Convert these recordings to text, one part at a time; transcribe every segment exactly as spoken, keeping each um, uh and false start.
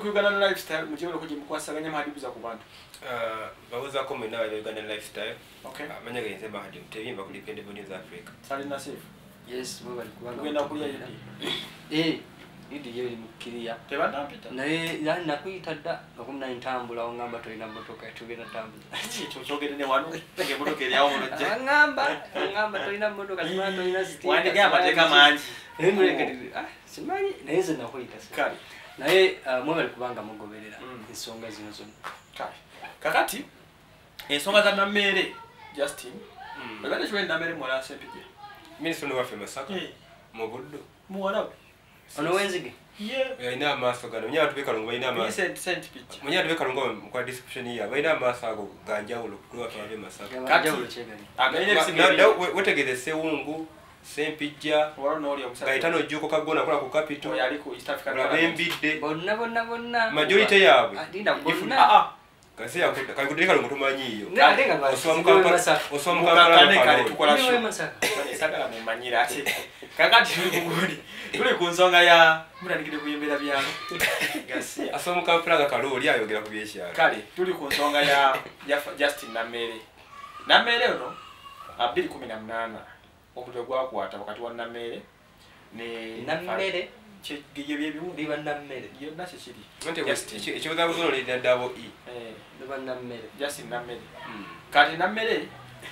ku Uganda lifestyle mujibolo ko jimukwasaganya mahadibuza ku bantu. Uh, babuza ko mwe nawe Uganda lifestyle. Okay. Amanya genze mahadi mtebimba ku Dependable News Africa. Sali na safe. Yes, bo bali kubanga. Kwenda kulia yidi. Eh, yidi yeli mukiria. Tebanda mpita. Naye yani nakuyita dda okumna ntambula ongamba toina motoka tugenda tambula. Ekyo kyogere ne wano nge motoka eri awo mulojja. Angamba, angamba toina motoka tuma toina siti. Wande ga mateka manji. Emuleketi. Ah, simanyi naye ze nakuyita se. Kale. Naye mwe bali kubanga mugoberera ensonga zino zonna. Kale. Kakati ensonga za Namere Justin. Baganda chwe Namere mwala sempije. Minisitule waffe Masaka. Mu buddo. Muwala. Ono wenzige. Yeah. Ina amaso gano nya tubeka lungo ina amaso. Sent sent picture. Munya tubeka lungo kwa description ya. Baina amaso ago ganjawulo ku waffe ave Masaka. Ganjawulo chegani. Againe bisinge. Wetegeze sewungu sempijja. Wala no oli omusaka. Gaitano jjuko kagona kola ku capital. Oyo ali ku East Africa. Rabembidde. Bonna bonna bonna. Majority yabwe. Adinda bonna. Ah ah. Kasi ya kalikudirika lungo tumanyiyo. Ngalenga basi. Oswa mukapa. Oswa mukapa kale tukola show. Masaka. Sakala mu manyira ate. Kakati tuli kugudi. Tuli ku nsonga ya mutandikire kuyembera byalo. Gasi. Oswa mukapa ga kaloli ayogera ku byeshyala. Kale tuli ku nsonga ya Justin Namere. Namere ono abiri kumi na munana omutwe gwakwata wakati wa Namere ne Namere kigiye byebimu biba Namere. Yo nashe kiri. Nti ekibuza buzono le double E. Eh biba Namere. Justin Namere. Kati Namere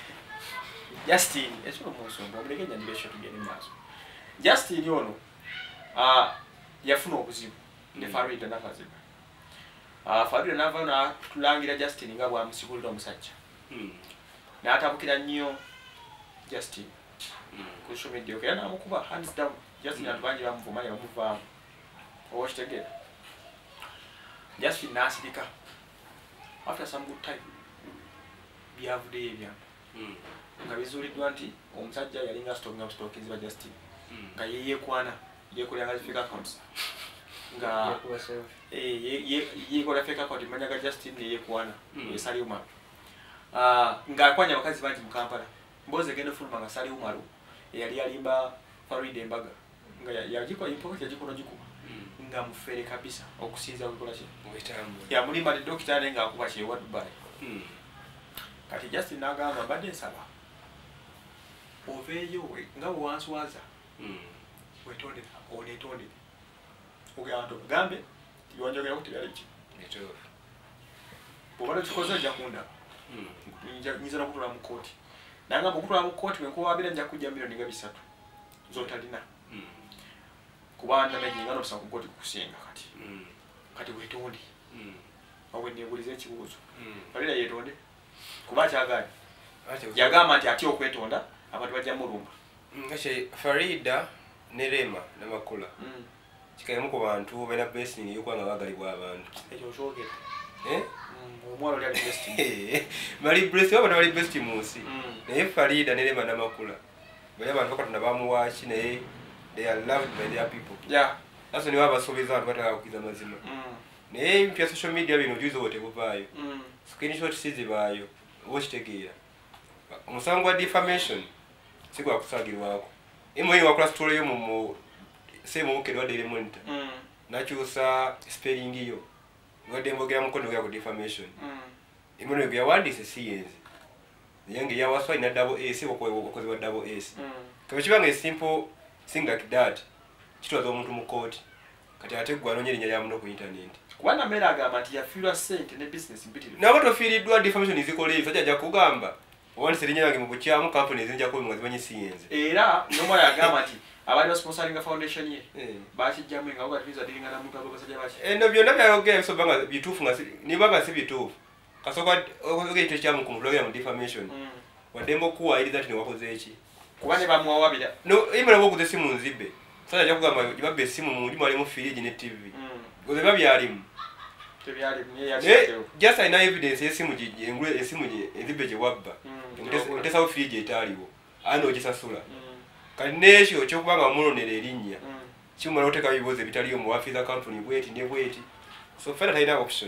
Justin esho musombo omulekenya ndibesho tugende maso. Justin ono ah yafuna obuzibu ne Farida nakazibu. Ah Farida nava na tulangira Justin nga bwa musibulira omusajja. Mm. Na atabukira nnyo Justin. Mm. Ku social media okay na amukuba hands down. Justin atubanje bamuvumanya bamuvaamu. Owo kitegera. Justin nasirika. After some good time byavude ebya. Mm. Nga bizuliddwa nti omusajja yalinga stock nga stock ziba Justin. Nga yeye kwana yekolera nga fake accounts. Nga eh ye ye kola fake account manya ga Justin ye kwana yesali uma. Ah nga kwanya bakazi bangi mu Kampala. Mboze gende fuluma nga sali umaru yali yalimba Farida embaga. Nga yajiko ipoke yajiko nojiko. Nga mufere kabisa okusinza kukola ki. Obitambo. Ya mulima de doctor nenga akuba ki wa Dubai. Mm. Kati Justin nagamba badde saba. Oveyo we nga wanswaza. Mm. Wetonde one tonde. Uganto gambe tiwanjogera kuti yali ki. Eto. Bobala kikoza ja kunda. Mm. Nja nyiza na kutula mu koti. Nanga mukutula mu koti wenko wabira nja kujja milioni nga bisatu. Zotalina. Mm. Kubanda menyi ngano busa ku koti kusenga kati. Mm. Kati wetonde. Mm. Awe ne bulize ekibuzo. Mm. Balira yetonde. Kuba kyagani. Ate Yagamba nti ati okwetonda abantu bajja mulumba. Ngashe Farida ne Rema namakula. Mm. Kikamu ku bantu bena blessing yokwanga bagalibwa abantu. Ekyo kyogera. Eh? Mm. Omwalo lyali best. Mali blessing abo bali best munsi. Mm. Naye Farida ne Rema namakula. Bale abantu bakatuna bamuwachi naye they are loved by their people. Yeah. Aso ni wabasobeza abantu bataka kukiza mazima. Mm. Naye mpya social media bino juizo wote buvayo. Mm. Screenshot sizi bayo. Wochitegera. Omusango wa defamation sigwa kusagirwako. Imo yiwa kula story yo mu same okero wa Daily Monitor. Mm. Nachusa spelling yo. Ngode mbogera mukono ya ku defamation. Mm. Imo no ya wandise siyenze. Yange ya waswa ina double A si okoze wa double S. Mm. Kama chibanga simple thing like that. Kitwaza omuntu mu court. Kati ate gwa nonyerinya ya muno ku internet. Kwana mera agamba nti yafirwa sente ne business mpitirivu. Nabo tofiridwa defamation izikole sajja ja kugamba. Wani serinya yange mu bukyamu company zinja ko mwazi banyi siyenze. Era noma yagamba nti abali sponsoring foundation ye. Eh. Bachi jamu nga uga twiza dilinga na muntu abasajja bachi. Eh no byonna byayogera so banga bitufu nga ni banga si bitufu. Kasoka okoze ite kyamu ku blog ya defamation. Mm. Wadembo kuwa ili that ni wakoze echi. Kubane bamwa wabira. No imara bwo kuze simu nzibe. Sajja ja kugamba jibabbe simu mu ndi mwali mu firiji ne T V. Mm. Goze babyalimu. Tebyali mye ya Eh just ina evidence yesimu gije ngule esimu gije ezibe je wabba. Mm. Ntesa ofiriji etaliwo. Ano gisasula. Mm. Kanesho cyo kubanga mulonera erinnya. Mm. Chimara oteka biboze bitaliyo mu office company bweti ne bweti. So fera taina option.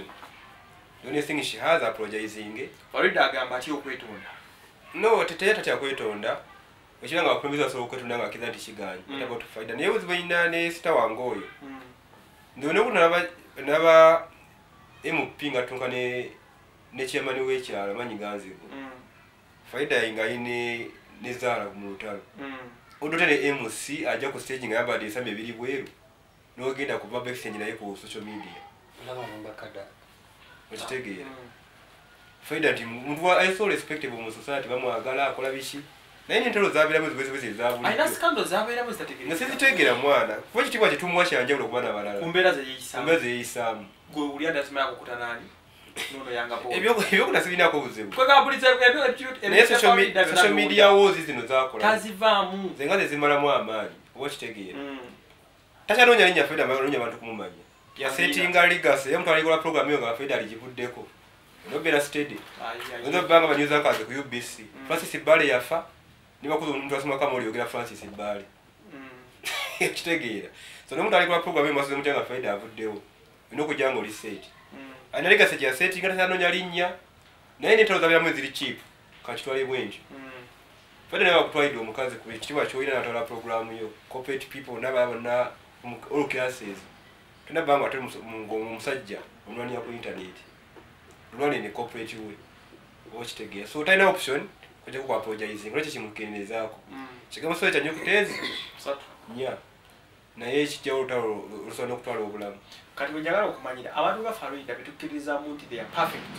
The only thing she has apologizing. Farida agamba ati okwetonda. No, teteye tatya kwetonda. Ekiranga bakumbizwa so okwetonda nga kiza nti kiganye. Mm. About Farida. Naye uzibayina ne sita wangoyo. Mm. ndone kuna naba naba M P nga tunka ne ne chairman w'ekyalo manyi ganzigo mm. faida inga ine nizara mu lutalo mm. Udotele M C aja ku stage nga yabadde same biri bweru n'ogenda ku public exchange naye ku social media laba mbakada okitegeera mm. Faida ndi muntu wa I so respectable mu society bamwagala akola bishi naye n'entalo zaabiramu zibwezi bwezi zaabuli aina scandal zaabiramu zitategeera nga sizitegeera mwana kuba kitibwa kitumwasha njawulo kubana balala kumbeera ze yeyisamu kumbeera ze yeyisamu gwe uli adasima yakukuta nani nono yanga po ebyo ebyo kuna sibinako buzibu kwa kabuliza ebyo ebyo ebyo social media social media wars zino zakola tazivaamu zenga zezimalamu amaanyi oba kitegeera mm. Tachanonya linya Faida amalonya abantu kumumanya ya settinga legacy yamtu alikola program yo nga Faida alijibuddeko nobera steady ndo banga banyuza kaze ku U B C mm. Francis Bale yafa niba kuzo omuntu asoma kama oli ogera Francis Bale mm. Kitegeera so nomuntu alikola program yo maso mutanga Faida avuddewo inokujanga oli set mm. Ana legacy ya settinga tachanonya linya naye n'entalo zabira mwezi ziri cheap kachitwale bwenji mm. Faida nawe akutwalidde omukazi ku ekitiibwa ky'olina natwala program yo corporate people n'ababona all classes tuna banga tuli musajja omulwani ku internet omulwani ne corporate we okitegea so tayina option kujja ku apologizing lwaki kimukenezaako kigamba so ekyanyo kutezi satu nya naye ekijja olutalo olusobola n'okutwala obulamu kati bwenjagala okumanyira abantu ba Florida betukkirizamu nti they are perfect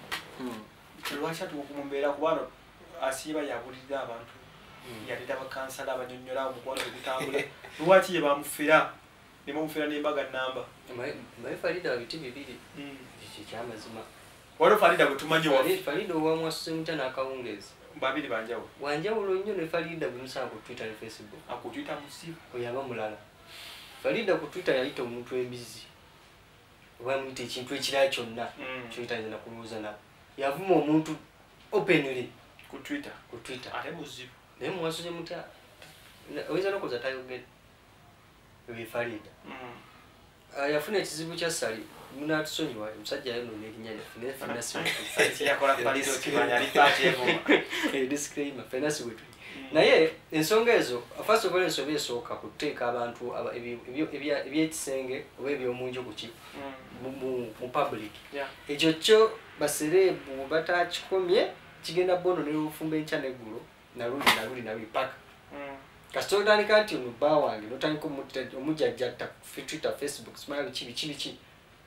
lwaki atukumumbeera kubano asiiba yabulirira abantu yaleta bakansala abanyonnyola omukwano tegutambula lwaki ye bamufera ne bamufera n'embaga nnamba mbaye Farida wabiti bibiri kyamazima waliwo Farida bwe tumanyi wa Farida owamwasuse mutya n'akawungeezi babiri banjawulo wanjawulo nnyo ne Farida bwe musaa ku Twitter ne Facebook aku Twitter musiba oyaba mulala Farida ku Twitter yayita omuntu embizi bamuyita ekintu ekirala kyonna kyoyitanyina kuluuza nabo yavuma omuntu openly ku Twitter ku Twitter ate muzibu naye mwasuje mutya oyinza n'okoza tayogedde ebi Farida yafuna ekizibu kya Sali munatusonyiwa omusajja yayonoona erinnya lyaffe naye fenasi yakola Farida okimanya alipaati evuma disclaimer fenasi bwe tuli naye ensonga ezo first of all ensonga esooka kuteeka abantu ebyekisenge oba ebyomunju kuki mu public ekyo kyo basereebu batakikomye kigenda bono n'olufumba enkya n'eggulo naluli naluli naluli paka kasita otandika nti ono bba wange notandika omujjajjatta Twitter Facebook simala biki biki biki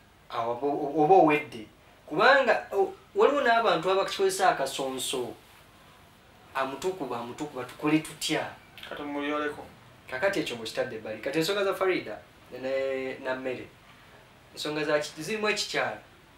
oba owedde kubanga waliwo n'abantu abakikozesa akasonso amutukuba amutukuba tukole tutya kati muyoleko kakati ekyo mukitadde ebbali kati ensonga za Farida na mmere ensonga zirimu ekikyala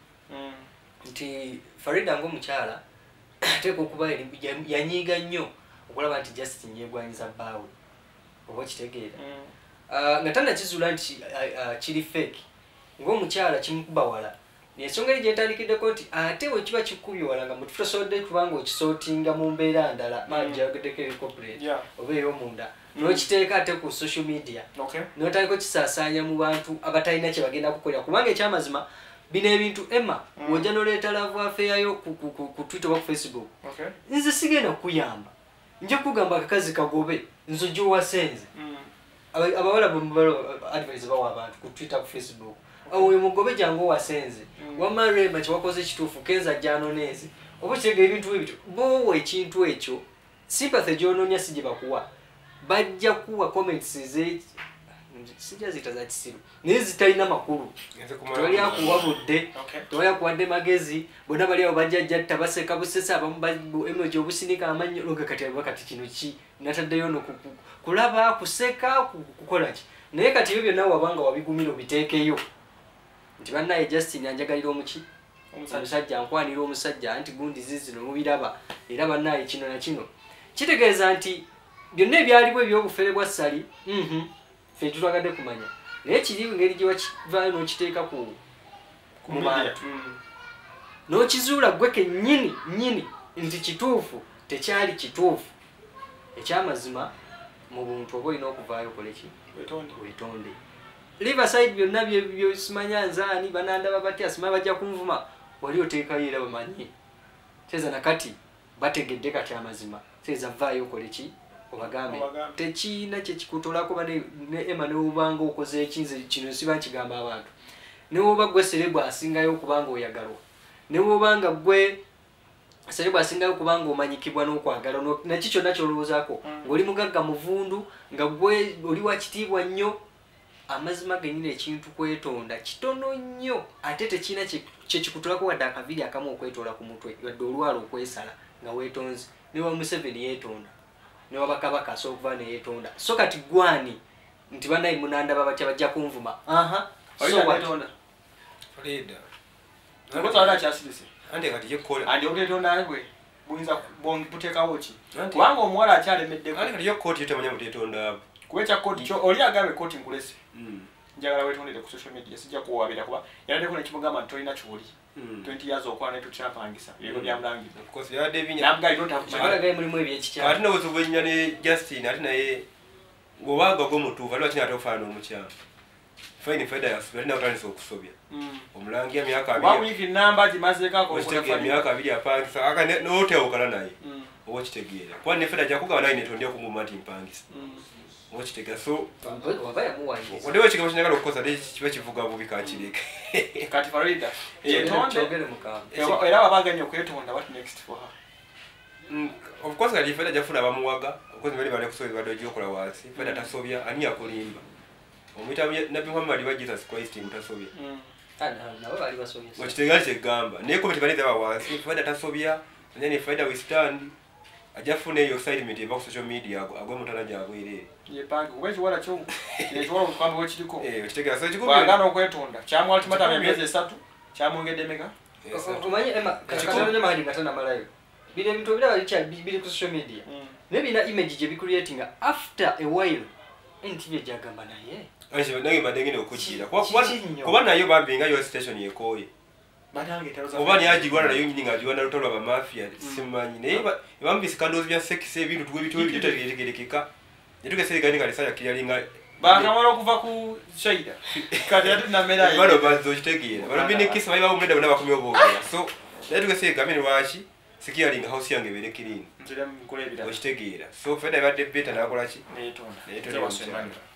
nti Farida ng'omukyala ateeka okuba yanyiiga nnyo okulaba nti Justin yeegwanyiza bbaawe oba kitegeera nga tannakizuula nti kiri fake ng'omukyala kimukuba wala ensonga eri gyentandikiriddeko nti ate bwe kiba kikubye wala nga mutusoboledde kubanga okisootinga mu mbeera ndala manjageddeko ericorporate oba ey'omunda n'okiteeka ate ku social media n'otandika okisaasaanya mu bantu abatalina kye bagenda kukolera kubanga ekyamazima bino ebintu Emma wojja n'oleeta laavu afeeyayo ku Twitter oba ku Facebook nze sigenda kukuyamba nja kugamba akakazi kagobe nze gy'owasenze abawala advice bawa abantu ku Twitter ku Facebook oyo mugobe jangu wasenze wamarema kiwakoze ekituufu kenza janoneeze oba kitegeera ebintu ebyo bowe ekintu ekyo sympathy gyononya si gye bakuwa bajja kuwa comments ze sijja zita za kisiru naye zitalina makulu tewali akuwabudde tewali akuwadde magezi bonna bali awo bajja jatta baseka busesa abamu emoji obusinika amannyo loga kati aliwa kati kino ki nataddeyo no kulaba kuseka kukola ki naye kati ebyo byonna wabanga wabigumira obiteekeyo nti bannaye Justin anjagalira omuki omusajja nkwanira omusajja anti gundi zizino mubiraba era bannaye kino na kino kitegeeza nti byonna ebyaliwo ebyobufere bwa Sali ffe tutwagadde kumanya naye kiri ngeri gye wakivaayo n'okiteeka ku mu bantu n'okizuula gwe kennyini nnyini nti kituufu tekyali kituufu ekyamazima mu buntu oba olina okuvaayo okoleki wetonde Riverside byonna byosimanya nzaani banandaba batya sima bajja kunvuma wali oteekayo era bamanyi teza nakati bategedde kati amazima teza vaayo okoleki obagambe tekiina kyekikutolako ba ne Emma ne obanga okoze ekinze kino siba nkigamba abantu ne oba gwe Serebu asingayo okubanga oyagalwa ne obanga gwe Serebu asingayo okubanga omanyikibwa n'okwagala nakyo kyonna kyolowoozaako ng'oli mugagga muvundu nga gwe oli wakitiibwa nnyo amazima genyine ekintu kwetonda kitono nnyo ate tekiina kyekikutolako wadde akaviri akamu okwetoola ku mutwe wadde olwala okwesala nga weetonze ne wa Museveni yeetonda ne wabakabaka asobola okuva ne yeetonda so kati gwani nti banayi munandaba batya bajja kunvuma aha so watonda Frida ngotwala kyasirise ande kati yekola andi otetonda ngwe buyinza buteekawo ki kubanga omuwala akyalemeddeko ande kati yekooti yotemanya mutetonda kuwecha koti kyo oli agabe koti ngulese njagala wetondere ku social media sijja kuwabira kuba yaladeko nekimugamba ntolina kyoli twenty years okwana etu kyapangisa yego byamlangi of course yade binya nabga I don't have kyabala gaye mulimu ebyekikyala ati nawe tubenya ne Justin ati naye ngobaga go mutuva lwa kinyata ofana omukyama fine Frida yasubira na utanisa okusobya omulangi ya myaka abiri wa wiki namba gimazeka ko kwa myaka abiri apangisa aka note okala naye owo kitegeera kwa ne Frida jakuga naye netondia ku mumati mpangisa owo kitegeera so wabaya muwanyiza odewe kigabo kinyagala okukosa de kiba kivuga bubi kakireke kati Frida yetonde togere mukambe era babaganya okwetonda what next for her of course kali Frida jafuna bamuwaga because bali bali kusobya bado jokola wasi Frida tasobya ani yakolimba omita nabi Muhammad wa Jesus Christ mutasobya ana nabo bali basobya wakitegeera kyegamba naye komiti bali zaba wasi Frida tasobya nene Frida we stand ajafuna eyo excitement eba ku social media agwe mutana jabwire yepange ubeki wala cyo netwala kwamba wekiriko eh kitegeera so kiko bagana okwetonda kyamwa ultimata myezi esatu kyamwongedde mega omanye Emma katana mahali ngatana malayo bile bintu bila bali kya bili ku social media maybe na image je bi creating after a while ntibye jagamba naye anje nange madengene okujira kwa kuba nayo babinga yo station yekoye batange taroza kuba ni ajigwana nayo nyinyi ngajwana lutolo ba mafia simanyi ne bambi scandals bya sex ebintu tuwe bitu bitegerekeka nituke seri gani kali saya kiyalinga bakamara okuva ku shaida kati atu na mera balo bazo kitegeera balo bine kisa bayiba umenda bana bakumyo bogera so nituke seri gamini wachi sikiyalinga house yange berekirini nzira mukole bidala okitegeera so Frida badde beta nakola ki netonda netonda